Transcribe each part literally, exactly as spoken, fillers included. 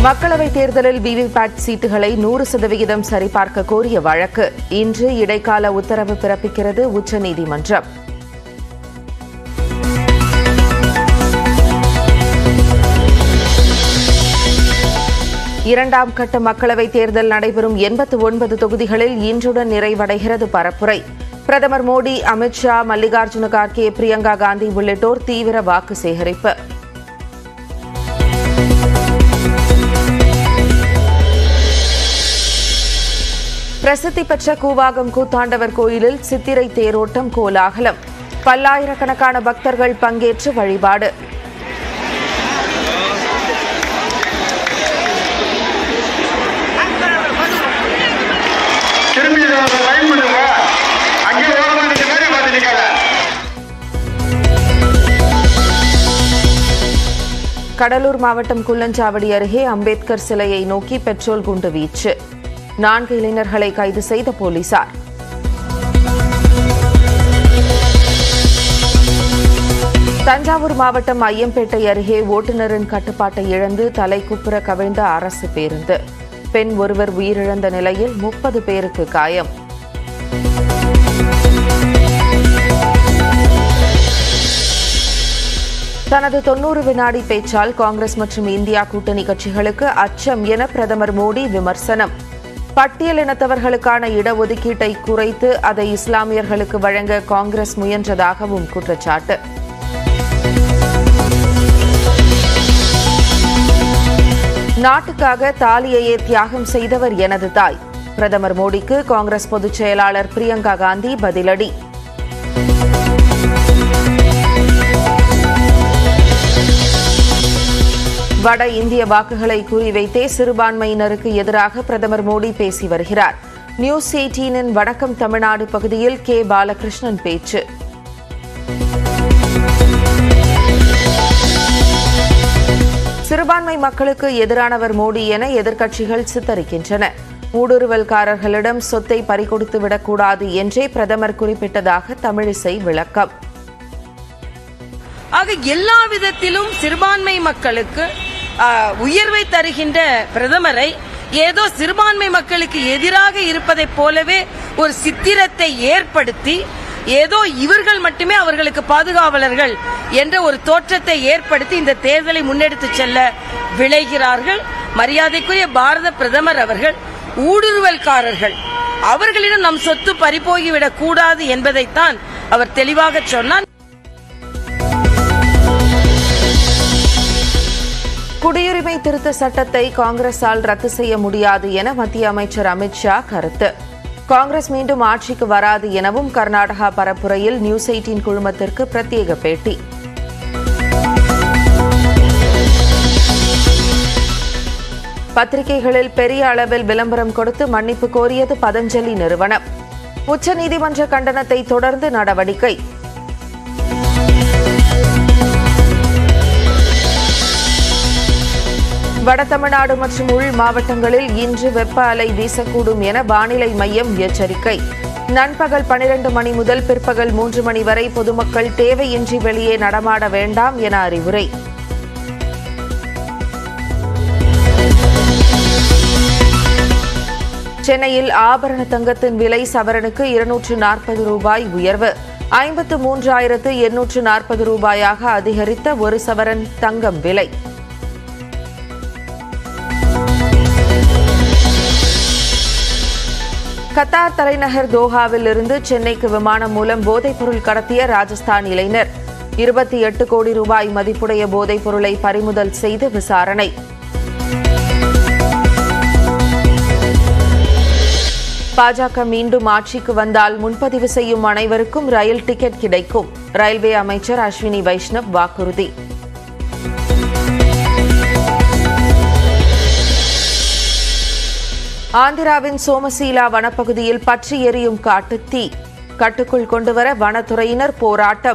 மக்களவைத் தேர்தலில் விவிபேட் சீட்டுகளை நூறு சதவிகிதம் சரிபார்க்க கோரிய வழக்கு இன்று இடைக்கால உத்தரவு பிறப்பிக்கிறது உச்சநீதிமன்றம். இரண்டாம் கட்ட மக்களவைத் தேர்தல் நடைபெறும் எண்பத்து ஒன்பது தொகுதிகளில் இன்றுடன் நிறைவடைகிறது பரப்புரை. பிரதமர் மோடி, அமித் ஷா, மல்லிகார்ஜுன கார்கே, பிரியங்கா காந்தி உள்ளிட்டோர் தீவிர வாக்கு சேகரிப்பு. பிரசித்தி பெற்ற கூவாகம் கூத்தாண்டவர் கோயிலில் சித்திரை தேரோட்டம் கோலாகலம். பல்லாயிரக்கணக்கான பக்தர்கள் பங்கேற்று வழிபாடு. கடலூர் மாவட்டம் குள்ளஞ்சாவடி அருகே அம்பேத்கர் சிலையை நோக்கி பெட்ரோல் குண்டு வீச்சு. நான்கு இளைஞர்களை கைது செய்த போலீசார். தஞ்சாவூர் மாவட்டம் ஐயம்பேட்டை அருகே ஓட்டுநரின் கட்டுப்பாட்டை இழந்து தலைக்குப்புற கவிழ்ந்த அரசு பேருந்து. பெண் ஒருவர் உயிரிழந்த நிலையில் முப்பது பேருக்கு காயம். தனது தொன்னூறு வினாடி பேச்சால் காங்கிரஸ் மற்றும் இந்தியா கூட்டணி கட்சிகளுக்கு அச்சம் என பிரதமர் மோடி விமர்சனம். பட்டியலினத்தவர்களுக்கான இடஒதுக்கீட்டை குறைத்து அதை இஸ்லாமியர்களுக்கு வழங்க காங்கிரஸ் முயன்றதாகவும் குற்றச்சாட்டு. நாட்டுக்காக தாலியையே தியாகம் செய்தவர் எனது தாய். பிரதமர் மோடிக்கு காங்கிரஸ் பொதுச் செயலாளர் பிரியங்கா காந்தி பதிலடி. வட இந்திய வாக்குகளை குறிவைத்தே சிறுபான்மையினருக்கு எதிராக பிரதமர் மோடி பேசி வருகிறார். நியூஸ் எய்ட்டீனின் வணக்கம் தமிழ்நாடு பகுதியில் கே பாலகிருஷ்ணன் பேச்சு. சிறுபான்மை மக்களுக்கு எதிரானவர் மோடி என எதிர்க்கட்சிகள் சித்தரிக்கின்றன. ஊடுருவல்காரர்களிடம் சொத்தை பறிகொடுத்து விடக்கூடாது என்றே பிரதமர் குறிப்பிட்டதாக தமிழிசை விளக்கம். ஆக எல்லா விதத்திலும் சிறுபான்மை மக்களுக்கு உயர்வை தருகின்ற பிரதமரை ஏதோ சிறுபான்மை மக்களுக்கு எதிராக இருப்பதைப் போலவே ஒரு சித்திரத்தை ஏற்படுத்தி ஏதோ இவர்கள் மட்டுமே அவர்களுக்கு பாதுகாவலர்கள் என்ற ஒரு தோற்றத்தை ஏற்படுத்தி இந்த தேர்தலை முன்னெடுத்து செல்ல விளைகிறார்கள். மரியாதைக்குரிய பாரத பிரதமர் அவர்கள் ஊடுருவல்காரர்கள், அவர்களிடம் நம் சொத்து பறிபோகிவிடக் கூடாது என்பதைத்தான் அவர் தெளிவாக சொன்னார். குடியுரிமை திருத்த சட்டத்தை காங்கிரசால் ரத்து செய்ய முடியாது என மத்திய அமைச்சர் அமித் ஷா கருத்து. காங்கிரஸ் மீண்டும் ஆட்சிக்கு வராது எனவும் கர்நாடகா பரப்புரையில் நியூஸ் எய்ட்டீன் குழுமத்திற்கு பிரத்யேக பேட்டி. பத்திரிகைகளில் பெரிய அளவில் விளம்பரம் கொடுத்து மன்னிப்பு கோரியது பதஞ்சலி நிறுவனம். உச்சநீதிமன்ற கண்டனத்தை தொடர்ந்து நடவடிக்கை. வட தமிழ்நாடு மற்றும் உள் மாவட்டங்களில் இன்று வெப்ப அலை வீசக்கூடும் என வானிலை மையம் எச்சரிக்கை. நண்பகல் பனிரண்டு மணி முதல் பிற்பகல் மூன்று மணி வரை பொதுமக்கள் தேவையின்றி வெளியே நடமாட வேண்டாம் என அறிவுரை. சென்னையில் ஆபரண தங்கத்தின் விலை சவரனுக்கு இருநூற்று நாற்பது ரூபாய் உயர்வு. ஐம்பத்து மூன்றாயிரத்து எண்ணூற்று நாற்பது ரூபாயாக அதிகரித்த ஒரு சவரன் தங்கம் விலை. கத்தார் தலைநகர் தோஹாவில் இருந்து சென்னைக்கு விமானம் மூலம் போதைப்பொருள் கடத்திய ராஜஸ்தான் இளைஞர். இருபத்தி எட்டு கோடி ரூபாய் மதிப்புடைய போதைப் பொருளை பறிமுதல் செய்து விசாரணை. பாஜக மீண்டும் ஆட்சிக்கு வந்தால் முன்பதிவு செய்யும் அனைவருக்கும் ரயில் டிக்கெட் கிடைக்கும். ரயில்வே அமைச்சர் அஸ்வினி வைஷ்ணவ் வாக்குறுதி. ஆந்திராவின் சோமசீலா வனப்பகுதியில் பற்றி எரியும் காட்டுத் தீ. கட்டுக்குள் கொண்டுவர வனத்துறையினர் போராட்டம்.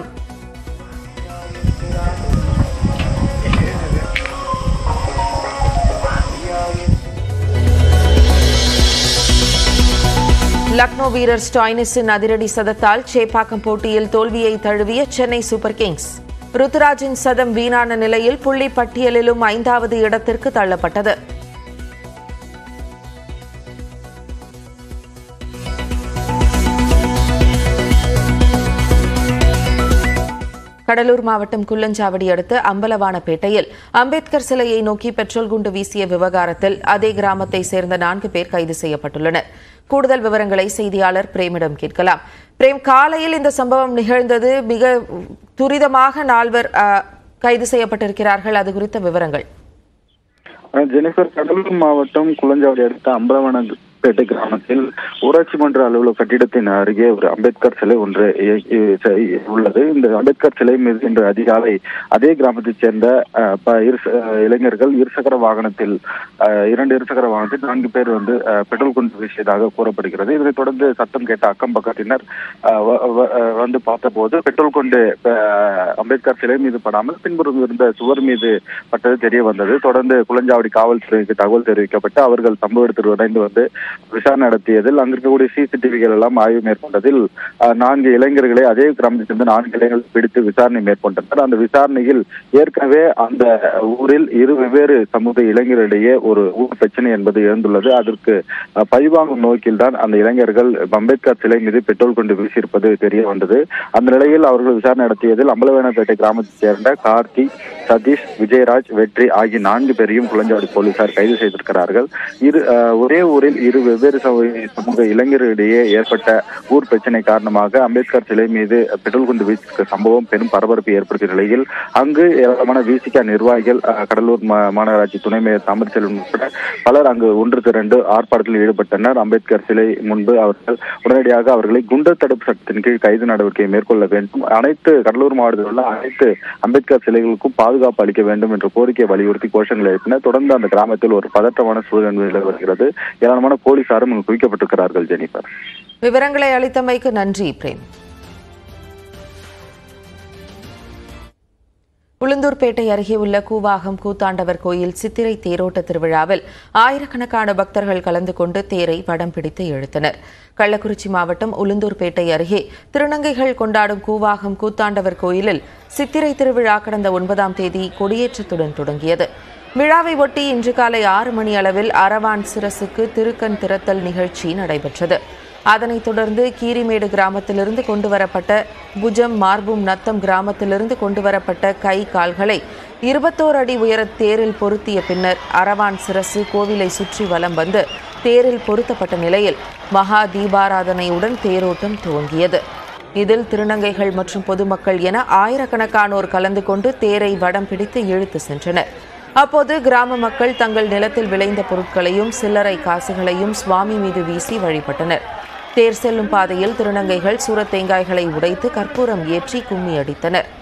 லக்னோ வீரர் ஸ்டாய்னிஸின் அதிரடி சதத்தால் சேப்பாக்கம் போட்டியில் தோல்வியை தழுவிய சென்னை சூப்பர் கிங்ஸ். ருத்துராஜின் சதம் வீணான நிலையில் புள்ளி பட்டியலிலும் ஐந்தாவது இடத்திற்கு தள்ளப்பட்டது. கடலூர் மாவட்டம் குள்ளஞ்சாவடி அடுத்த அம்பலவானப்பேட்டையில் அம்பேத்கர் சிலையை நோக்கி பெட்ரோல் குண்டு வீசிய விவகாரத்தில் அதே கிராமத்தை சேர்ந்த நான்கு பேர் கைது செய்யப்பட்டுள்ளனர். கூடுதல் விவரங்களை செய்தியாளர் பிரேமிடம் கேட்கலாம். பிரேம், காலையில் இந்த சம்பவம் நிகழ்ந்தது. மிக துரிதமாக நால்வர் கைது செய்யப்பட்டிருக்கிறார்கள். அது குறித்த விவரங்கள். ஜெனிஃபர், கடலூர் மாவட்டம் குள்ளஞ்சாவடி அடுத்த அம்பலவானப்பேட்டை கிராமத்தில் ஊராட்சி மன்ற அலுவலக கட்டிடத்தின் அருகே ஒரு அம்பேத்கர் சிலை ஒன்று உள்ளது. இந்த அம்பேத்கர் சிலை மீது இன்று அதிகாலை அதே கிராமத்தைச் சேர்ந்த இளைஞர்கள் இருசக்கர வாகனத்தில் இரண்டு இருசக்கர வாகனத்தில் நான்கு பேர் வந்து பெட்ரோல் குண்டு வீசியதாக கூறப்படுகிறது. இதனைத் தொடர்ந்து சத்தம் கேட்ட அக்கம் பக்கத்தினர் வந்து பார்த்தபோது பெட்ரோல் குண்டு அம்பேத்கர் சிலை மீது படாமல் பின்புறம் இருந்த சுவர் மீது பட்டது தெரிய வந்தது. தொடர்ந்து குள்ளஞ்சாவடி காவல்துறைக்கு தகவல் தெரிவிக்கப்பட்டு அவர்கள் சம்பவ இடத்தில் விரைந்து வந்து விசாரணை நடத்தியதில் அங்கு இருக்கக்கூடிய சிசிடிவிகள் எல்லாம் ஆய்வு மேற்கொண்டதில் நான்கு இளைஞர்களை அதே கிராமத்தில் இருந்து நான்கு இளைஞர்கள் பிடித்து விசாரணை மேற்கொண்டனர். அந்த விசாரணையில் ஏற்கனவே அந்த ஊரில் இரு வெவ்வேறு சமூக இளைஞர்களிடையே ஒரு ஊர் பிரச்சனை என்பது எழுந்துள்ளது. அதற்கு பழிவாங்கும் நோக்கில் தான் அந்த இளைஞர்கள் அம்பேத்கர் சிலை மீது பெட்ரோல் கொண்டு வீசியிருப்பது தெரிய வந்தது. அந்த நிலையில் அவர்கள் விசாரணை நடத்தியதில் அம்பலவானப்பேட்டை கிராமத்தைச் சேர்ந்த கார்த்தி, சதீஷ், விஜயராஜ், வெற்றி ஆகிய நான்கு பேரையும் குள்ளஞ்சாவடி போலீசார் கைது செய்திருக்கிறார்கள். இரு ஒரே ஊரில் இரு வெவ்வேறு சமூக இளைஞர்களிடையே ஏற்பட்ட ஊர் பிரச்சனை காரணமாக அம்பேத்கர் சிலை மீது பெட்ரோல் குண்டு வீசிய சம்பவம் பெரும் பரபரப்பை ஏற்படுத்திய நிலையில் அங்கு ஏராளமான விசிக நிர்வாகிகள், கடலூர் மாநகராட்சி துணை மேயர் தாமரசெல்வன் உட்பட பலர் அங்கு ஒன்று திரண்டு ஆர்ப்பாட்டத்தில் ஈடுபட்டனர். அம்பேத்கர் சிலை முன்பு அவர்கள் உடனடியாக அவர்களை குண்டர் தடுப்பு சட்டத்தின் கீழ் கைது நடவடிக்கை மேற்கொள்ள வேண்டும், அனைத்து கடலூர் மாவட்டத்தில் உள்ள அனைத்து அம்பேத்கர் சிலைகளுக்கும் பாதுகாப்பு அளிக்க வேண்டும் என்ற கோரிக்கையை வலியுறுத்தி கோஷங்கள் எழுப்பினர். தொடர்ந்து அந்த கிராமத்தில் ஒரு பதற்றமான சூழல் நிலவி வருகிறது. ஏராளமான போலீசாரும் குவிக்கப்பட்டிருக்கிறார்கள். ஜெனிஃபர், விவரங்களை அளித்தமைக்கு நன்றி பிரேம். உளுந்தூர்பேட்டை அருகே உள்ள கூவாகம் கூத்தாண்டவர் கோயில் சித்திரை தேரோட்ட திருவிழாவில் ஆயிரக்கணக்கான பக்தர்கள் கலந்து கொண்டு தேரை வடம் பிடித்து இழுத்தனர். கள்ளக்குறிச்சி மாவட்டம் உளுந்தூர்பேட்டை அருகே திருநங்கைகள் கொண்டாடும் கூவாகம் கூத்தாண்டவர் கோயிலில் சித்திரை திருவிழா கடந்த ஒன்பதாம் தேதி கொடியேற்றத்துடன் தொடங்கியது. விழாவை ஒட்டி இன்று காலை ஆறு மணி அளவில் அரவான் சிரசுக்கு திருக்கண் திறத்தல் நிகழ்ச்சி நடைபெற்றது. அதனைத் தொடர்ந்து கீரிமேடு கிராமத்திலிருந்து கொண்டுவரப்பட்ட புஜம், மார்பும், நத்தம் கிராமத்திலிருந்து கொண்டுவரப்பட்ட கை கால்களை இருபத்தோரு அடி உயர தேரில் பொருத்திய பின்னர் அரவான் சிரசு கோவிலை சுற்றி வலம் வந்து தேரில் பொருத்தப்பட்ட நிலையில் மகா தீபாராதனையுடன் தேரோட்டம் துவங்கியது. இதில் திருநங்கைகள் மற்றும் பொதுமக்கள் என ஆயிரக்கணக்கானோர் கலந்து கொண்டு தேரை வடம் பிடித்து இழுத்து சென்றனர். அப்போது கிராம மக்கள் தங்கள் நிலத்தில் விளைந்த பொருட்களையும் சில்லறை காசுகளையும் சுவாமி மீது வீசி வழிபட்டனர். தேர் செல்லும் பாதையில் திருநங்கைகள் சூரத் தேங்காய்களை உடைத்து கற்பூரம் ஏற்றி கும்மி அடித்தனர்.